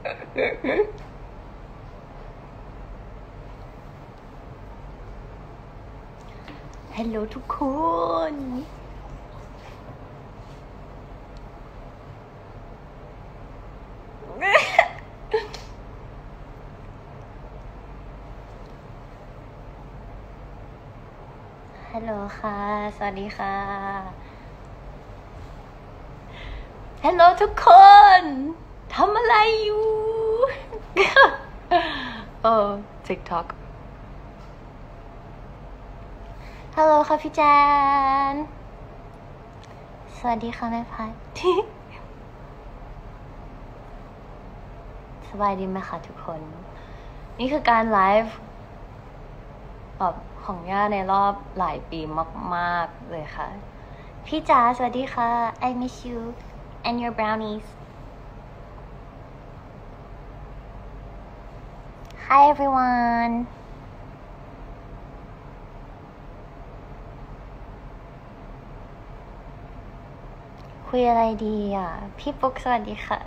ฮัลโหลทุกคน ฮัลโหลค่ะ สวัสดีค่ะ ฮัลโหลทุกคน ทำอะไรอยู่ TikTok ฮัลโหลค่ะพี่แจน สวัสดีค่ะแม่พัด สบายดีไหมคะทุกคน นี่คือการไลฟ์แบบของย่าในรอบหลายปีมากๆเลยค่ะ พี่จ๋าสวัสดีค่ะ I miss you and your brownies. Hi everyone. คุยอะไรดีอ่ะ พี่ปุ๊กสวัสดีค่ะ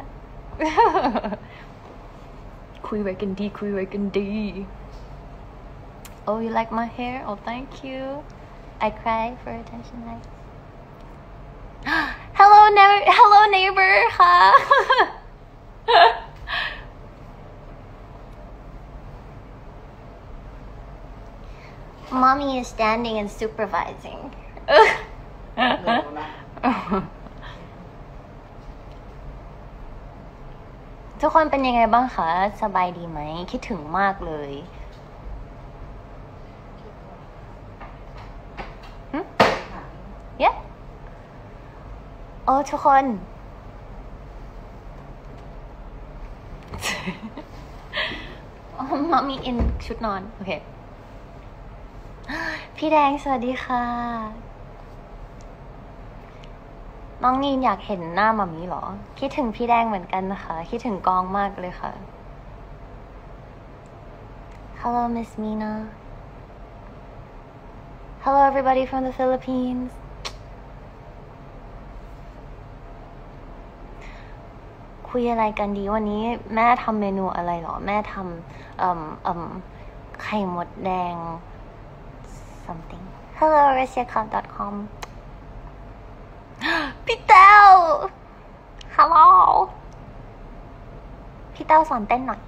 คุยไว้กันดีคุยไว้กันดี Oh, you like my hair? Oh, thank you. I cry for attention. Like, hello neighbor. ค่ะ Mommy is standing and supervising. ทุกคนเป็นยังไงบ้างคะ สบายดีไหม คิดถึงมากเลย Yeah โอ้ทุกคน มามีอินชุดนอน โอเค พี่แดงสวัสดีค่ะ น้องนีนอยากเห็นหน้ามามีเหรอ คิดถึงพี่แดงเหมือนกันนะคะ คิดถึงกองมากเลยค่ะ Hello Miss Mina Hello everybody from the Philippines คุยอะไรกันดีวันนี้แม่ทำเมนูอะไรเหรอ แม่ทำไข่มดแดง something Hello russiacom.com พี่เต้า Hello พี่เต้าสอนเต้นหน่อย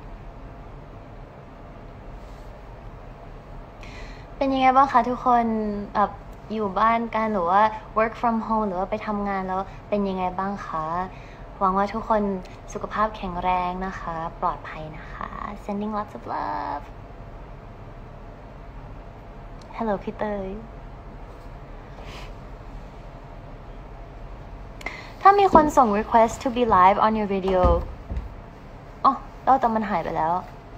เป็นยังไงบ้างคะทุกคนแบบอยู่บ้านกันหรือว่า work from home หรือว่าไปทำงานแล้วเป็นยังไงบ้างคะหวังว่าทุกคนสุขภาพแข็งแรงนะคะปลอดภัยนะคะ sending lots of love hello พี่เตยถ้ามีคนส่ง request to be live on your video อ๋อแล้วแต่มันหายไปแล้ว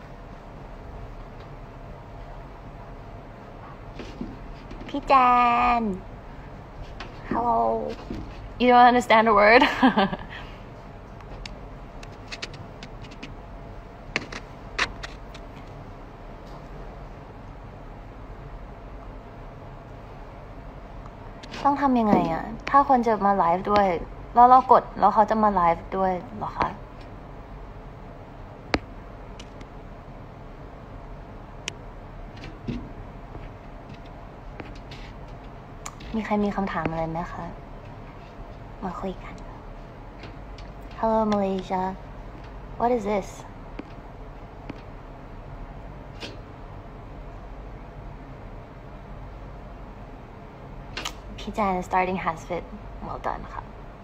พี่แจน hello you don't understand a word ต้องทำยังไงอะถ้าคนจะมาไลฟ์ด้วยแล้วเรากดแล้วเขาจะมาไลฟ์ด้วยเหรอคะมีใครมีคำถามอะไรไหมคะมาคุยกัน Hello Malaysia What is thisพี่แจน starting has fit well done ค่ะ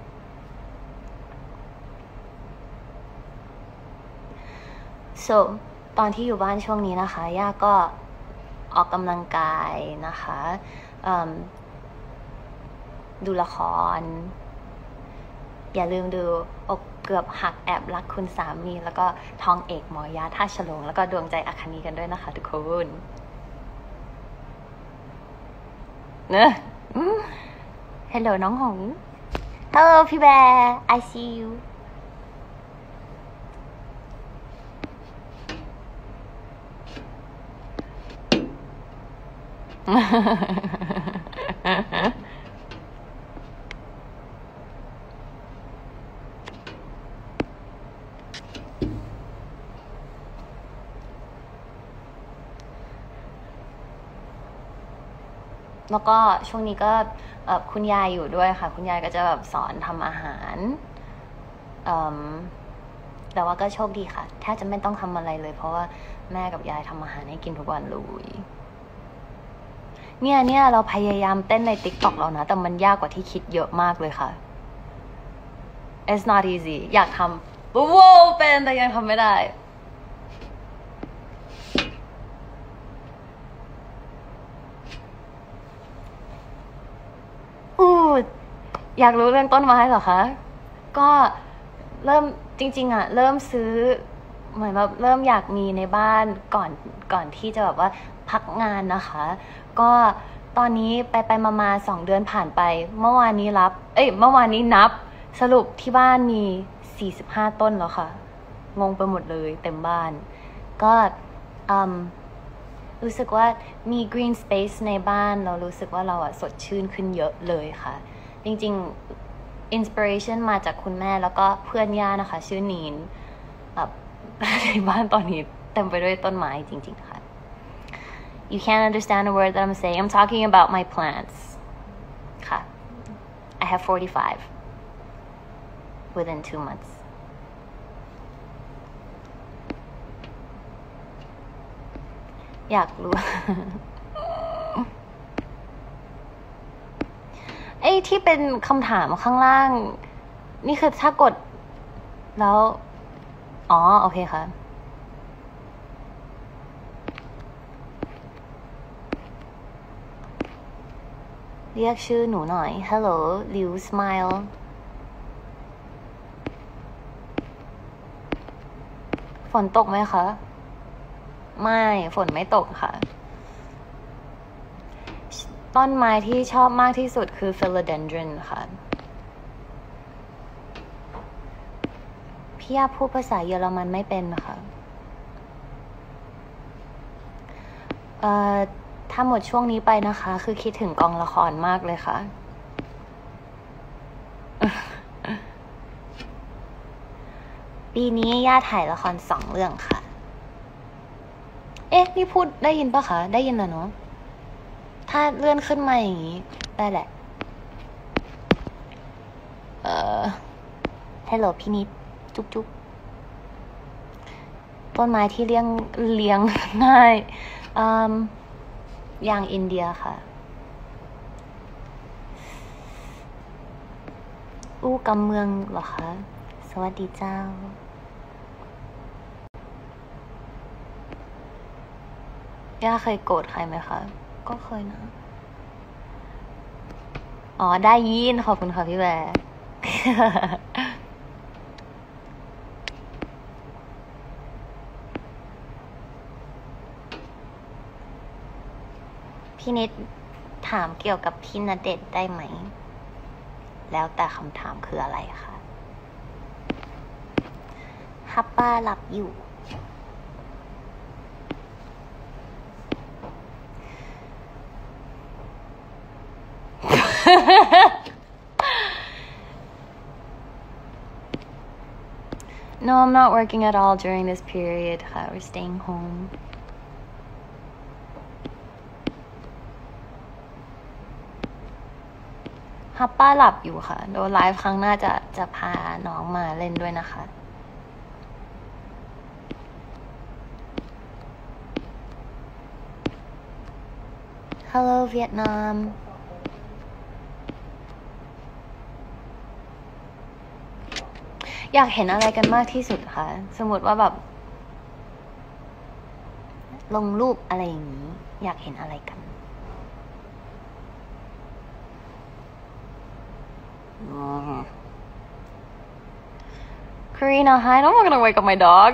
so ตอนที่อยู่บ้านช่วงนี้นะคะย่าก็ออกกำลังกายนะคะดูละครอย่าลืมดูอกเกือบหักแอบรักคุณสามีแล้วก็ทองเอกหมอยาท่าฉลงแล้วก็ดวงใจอัคนีกันด้วยนะคะทุกคนเนอะHello น้องหง Hello พี่แบร์ I see you พแล้วก็ช่วงนี้ก็คุณยายอยู่ด้วยค่ะคุณยายก็จะแบบสอนทำอาหารแต่ว่าก็โชคดีค่ะแทบจะไม่ต้องทำอะไรเลยเพราะว่าแม่กับยายทำอาหารให้กินทุกวันเลยเนี่ยเราพยายามเต้นใน TikTok แล้วนะแต่มันยากกว่าที่คิดเยอะมากเลยค่ะ It's not easy อยากทำว้าวเป็นแต่ยังทำไม่ได้อยากรู้เรื่องต้นไม้เหรอคะก็เริ่มจริงๆเริ่มซื้อเหมือนแบบเริ่มอยากมีในบ้านก่อนที่จะแบบว่าพักงานนะคะก็ตอนนี้ไปมา2 เดือนผ่านไปเมื่อวานนี้นับสรุปที่บ้านมี45 ต้นแล้วค่ะงงไปหมดเลยเต็มบ้านก็รู้สึกว่ามี green space ในบ้านเรารู้สึกว่าเราสดชื่นขึ้นเยอะเลยค่ะจริงๆ inspiration มาจากคุณแม่แล้วก็เพื่อนย่านะคะชื่อนีนในบ้านตอนนี้เต็มไปด้วยต้นไม้จริงๆค่ะ You can't understand a word that I'm saying. I'm talking about my plants ค่ะ I have 45 within 2 monthsอยากรู้ ไอ้ที่เป็นคำถามข้างล่างนี่คือถ้ากดแล้วโอเคค่ะเรียกชื่อหนูหน่อย Hello ลิว Smile ฝนตกไหมคะไม่ฝนไม่ตกค่ะต้นไม้ที่ชอบมากที่สุดคือ Philodendron ค่ะพี่ย่าพูดภาษาเยอรมันไม่เป็นนะคะถ้าหมดช่วงนี้ไปนะคะคือคิดถึงกองละครมากเลยค่ะ ปีนี้ย่าถ่ายละคร2 เรื่องค่ะนี่พูดได้ยินปะคะได้ยินแล้วเนาะถ้าเลื่อนขึ้นมาอย่างนี้ได้แหละฮัลโหลพี่นิดจุ๊บต้นไม้ที่เลี้ยงง่ายอย่างอินเดียค่ะกำเมืองเหรอคะสวัสดีเจ้าย่าเคยโกรธใครไหมคะก็เคยนะได้ยินขอบคุณค่ะพี่แวร์พี่นิดถามเกี่ยวกับพี่ณเดชน์ได้ไหมแล้วแต่คำถามคืออะไรคะฮับป้าหลับอยู่ No, I'm not working at all during this period. We're staying home. ฮับป้าหลับอยู่ค่ะเดี๋ยวไลฟ์ครั้งหน้าจะพาน้องมาเล่นด้วยนะคะ Hello Vietnam อยากเห็นอะไรกันมากที่สุดคะสมมติว่าแบบลงรูปอะไรอย่างนี้อยากเห็นอะไรกัน Karina, hi. I'm not gonna wake up my dog.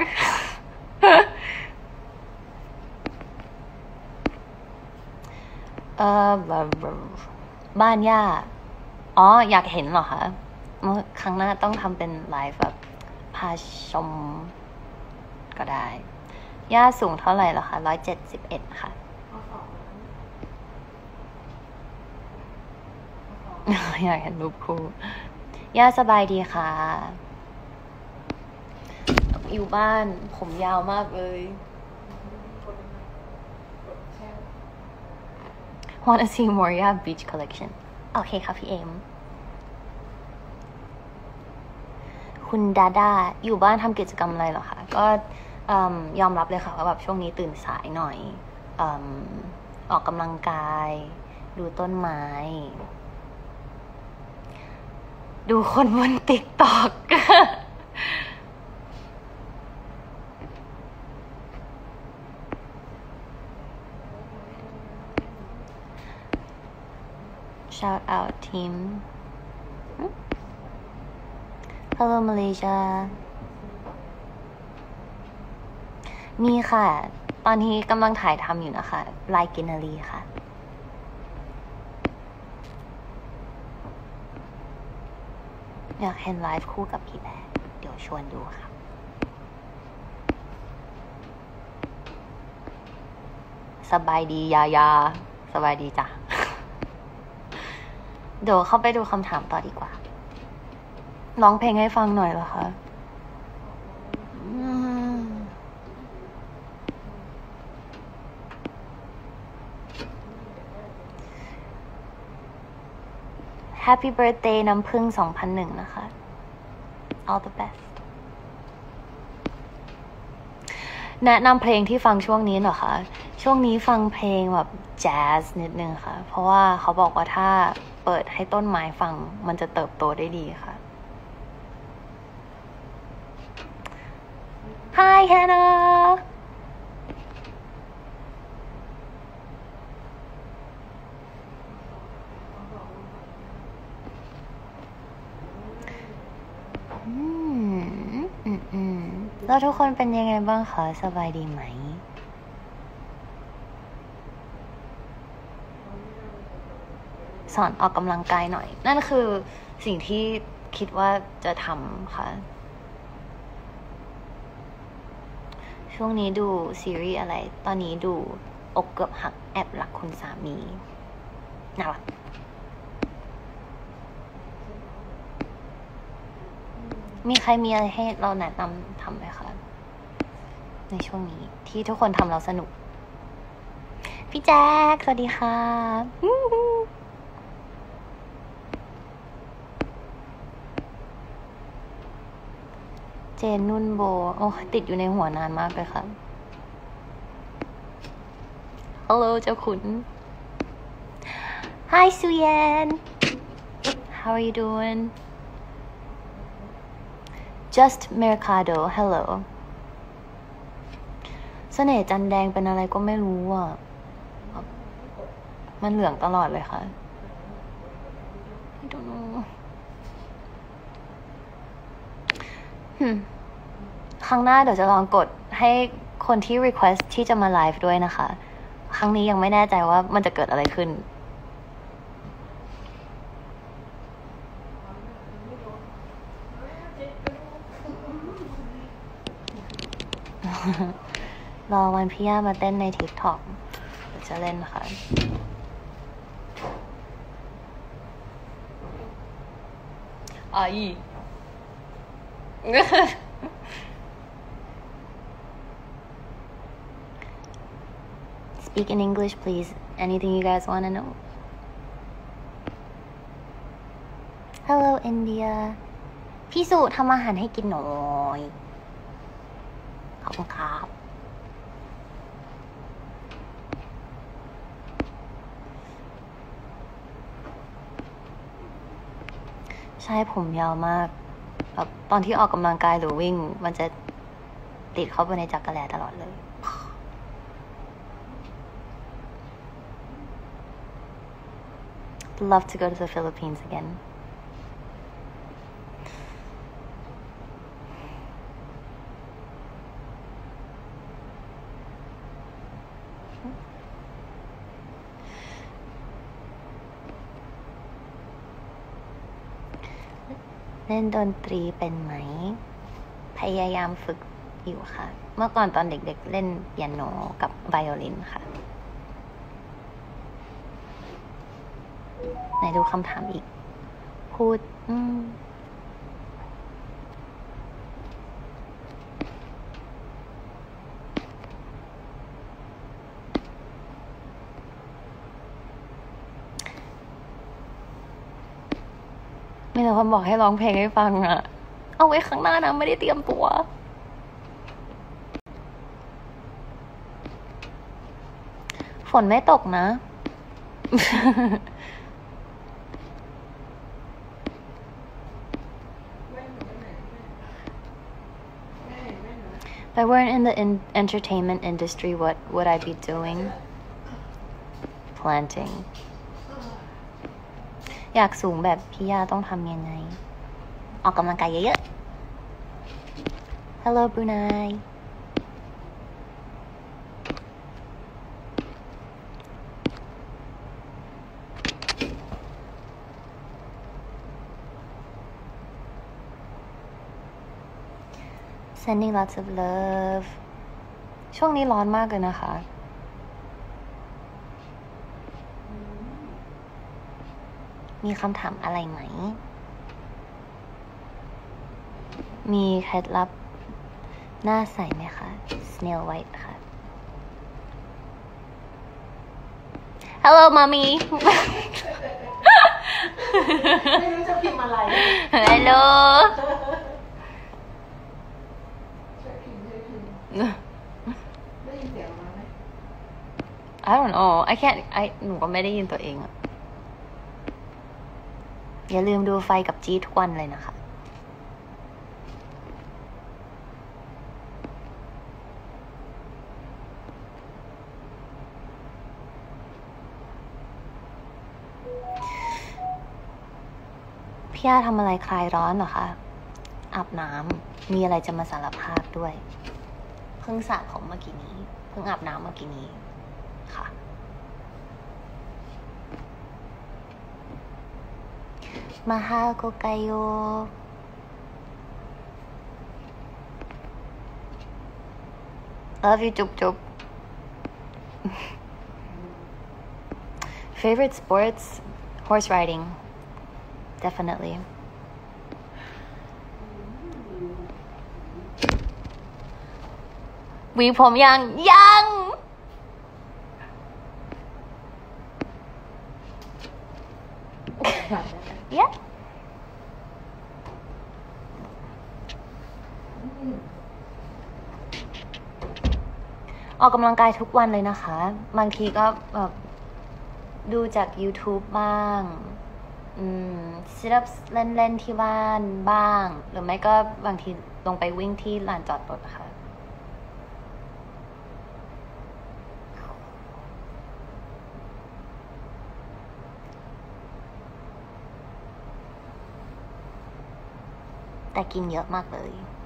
บ้านย่าอยากเห็นเหรอคะครั้งหน้าต้องทำเป็นไลฟ์แบบพาชมก็ได้ย่าสูงเท่าไหร่เหรอคะ171ค่ะอยากเห็นรูปคู่ย่าสบายดีค่ะอยู่บ้านผมยาวมากเลย wanna see Moria Beach Collection โอเคค่ะพี่เอมคุณดาดาอยู่บ้านทำกิจกรรมอะไรเหรอคะก็ยอมรับเลยค่ะว่าแบบช่วงนี้ตื่นสายหน่อยออกกำลังกายดูต้นไม้ ดูคนบนติ๊กต็อก shout out team hello Malaysia มีค่ะ ตอนนี้กำลังถ่ายทำอยู่นะคะลายกินนารีค่ะอยากเห็นไลฟ์คู่กับพี่แบร์เดี๋ยวชวนดูค่ะสบายดียายาสบายดีจ้ะ เดี๋ยวเข้าไปดูคำถามต่อดีกว่าร้องเพลงให้ฟังหน่อยเหรอคะHappy birthday น้ำผึ้ง2001นะคะ all the best แนะนำเพลงที่ฟังช่วงนี้เหรอคะช่วงนี้ฟังเพลงแบบแจ๊สนิดนึงค่ะเพราะว่าเขาบอกว่าถ้าเปิดให้ต้นไม้ฟังมันจะเติบโตได้ดีค่ะ Hi Hannahแล้วทุกคนเป็นยังไงบ้างคะสบายดีไหมสอนออกกำลังกายหน่อยนั่นคือสิ่งที่คิดว่าจะทำค่ะช่วงนี้ดูซีรีส์อะไรตอนนี้ดูอกเกือบหักแอบรักคุณสามีน่ารักมีใครมีอะไรให้เราแนะนำทำไหมคะในช่วงนี้ที่ทุกคนทำเราสนุกพี่แจ๊คสวัสดีค่ะเจนนุ่นโบโอ้ติดอยู่ในหัวนานมากเลยค่ะ Hello เจ้าขุน Hi Suyen How are you doing Just Mercado Hello เสน่ห์จันแดงเป็นอะไรก็ไม่รู้อ่ะมันเหลืองตลอดเลยค่ะ I don't know ครั้งหน้าเดี๋ยวจะลองกดให้คนที่ request ที่จะมาไลฟ์ด้วยนะคะครั้งนี้ยังไม่แน่ใจว่ามันจะเกิดอะไรขึ้น รอวันพี่ย่ามาเต้นใน TikTok เดี๋ยวจะเล่นค่ะอี Speak in English please anything you guys want to know Hello India พี่สุทำอาหารให้กินหน่อยขอบคุณครับใช่ผมยาวมากแบบตอนที่ออกกำลังกายหรือวิ่งมันจะติดเข้าไปในจักรแลตลอดเลย Love to go to the Philippines againเล่นดนตรีเป็นไหมพยายามฝึกอยู่ค่ะเมื่อก่อนตอนเด็กๆเล่นเปียโนกับไวโอลินค่ะไหนดูคำถามอีกพูดแต่คนบอกให้ร้องเพลงให้ฟังอะเอาไว้ข้างหน้านะไม่ได้เตรียมตัวฝนไม่ตกนะ If I weren't in the entertainment industry, what would I be doing? Planting. อยากสูงแบบพี่ย่าต้องทำยังไง ออกกำลังกายเยอะๆ Hello Brunei. Sending lots of love. ช่วงนี้ร้อนมากเลยนะคะ มีคำถามอะไรไหม มีเคล็ดลับหน้าใสไหมคะ Snail White ค่ะ Hello mommy ไม่รู้จะพิมพ์อะไร Hello ช่วยพิมพ์ได้ยินเสียงมาไหม I don't know I can't หนูก็ไม่ได้ยินตัวเองอะอย่าลืมดูไฟกับจีทุกวันเลยนะคะ พี่ย่าทำอะไรคลายร้อนเหรอคะ อาบน้ำ มีอะไรจะมาสารภาพด้วย เพิ่งสระผมเมื่อกี้นี้ เพิ่งอาบน้ำเมื่อกี้นี้ ค่ะ มาฮาโกไกโย Love you จุ๊บจุ๊บ Favorite sports horse riding definitely หวีผมยัง yeah ออกกำลังกายทุกวันเลยนะคะ บางทีก็แบบดูจาก YouTube บ้างซิทอัพเล่นๆที่บ้านบ้าง หรือไม่ก็บางทีลงไปวิ่งที่ลานจอดรถค่ะ แต่กินเยอะมากเลย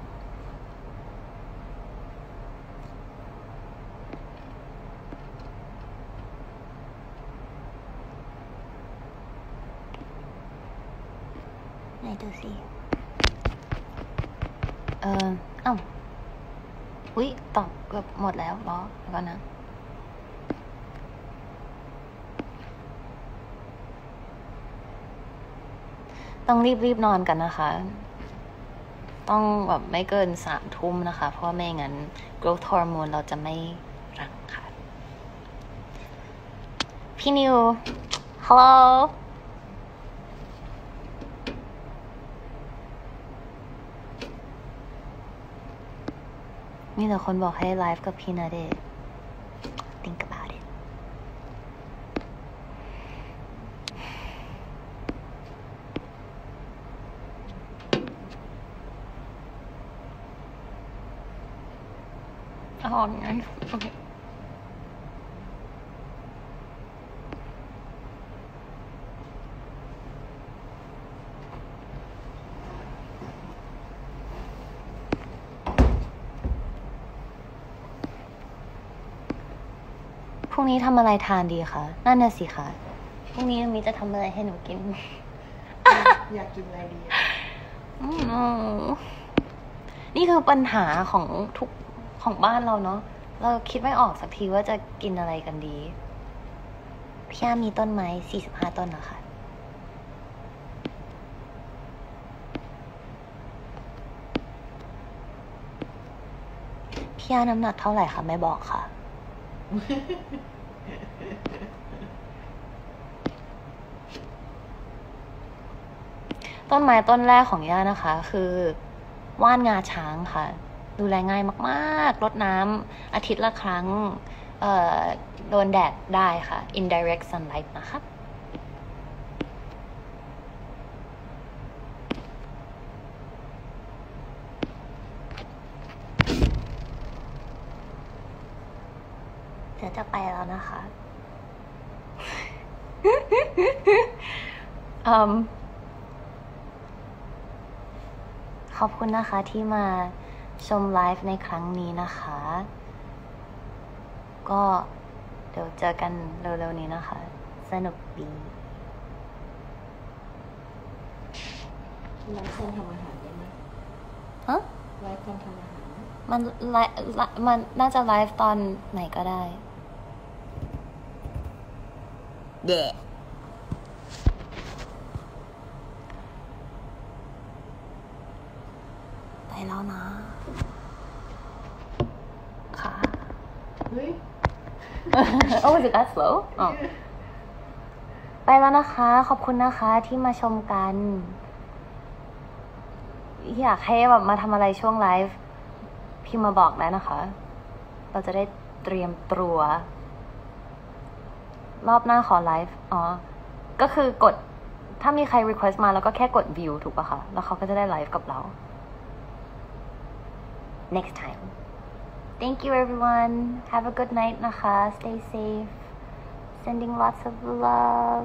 ไหนดูสิอ้าวอุ๊ยตอบเกือบหมดแล้วเหรอแล้วก็นะ ต้องรีบนอนกันนะคะ ต้องแบบไม่เกิน3 ทุ่มนะคะ เพราะไม่งั้น growth hormone เราจะไม่รังค่ะ พี่นิว hello มีแต่คนบอกให้ไลฟ์กับพี่ณเดชน์ think about it อ๋องั้นโอเค พรุ่งนี้ทำอะไรทานดีคะนั่นน่ะสิคะพรุ่งนี้มีจะทำอะไรให้หนูกินอยากกินอะไรดีนี่คือปัญหาของทุกของบ้านเราเนาะ เราคิดไม่ออกสักทีว่าจะกินอะไรกันดี พี่ย่ามีต้นไม้45 ต้นนะคะ พี่ย่าน้ำหนักเท่าไหร่คะไม่บอกค่ะ รต้นไม้ต้นแรกของย่านะคะ คือว่านงาช้างค่ะ ดูแลง่ายมากๆรดน้ำอาทิตย์ละครั้งโดนแดดได้ค่ะ indirect sunlight นะคะเดี๋ยวจะไปแล้วนะคะ ขอบคุณนะคะที่มาชมไลฟ์ในครั้งนี้นะคะ ก็เดี๋ยวเจอกันเร็วๆนี้นะคะ สนุกดีไลฟ์คนทำอาหารได้ไหมฮะไลฟ์คนทำอาหารมันน่าจะไลฟ์ตอนไหนก็ได้ เด็ไปแล้วนะ ค่ะเฮ้ย Oh, was it that slow? อ๋อ ไปแล้วนะคะ ขอบคุณนะคะที่มาชมกัน อยากให้แบบมาทำอะไรช่วงไลฟ์พี่มาบอกได้นะคะ เราจะได้เตรียมตัว รอบหน้าขอไลฟ์อ๋อ ก็คือกดถ้ามีใคร request มาแล้วก็แค่กด view ถูกปะคะ แล้วเขาก็จะได้ไลฟ์กับเรา next time thank you everyone have a good night นะคะ stay safe sending lots of love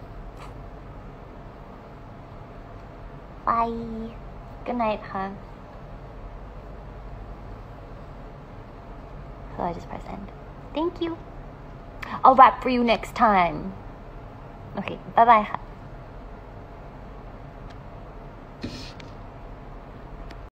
bye good night ค่ะ so I just press end thank you I'll rap for you next time okay bye bye ค่ะ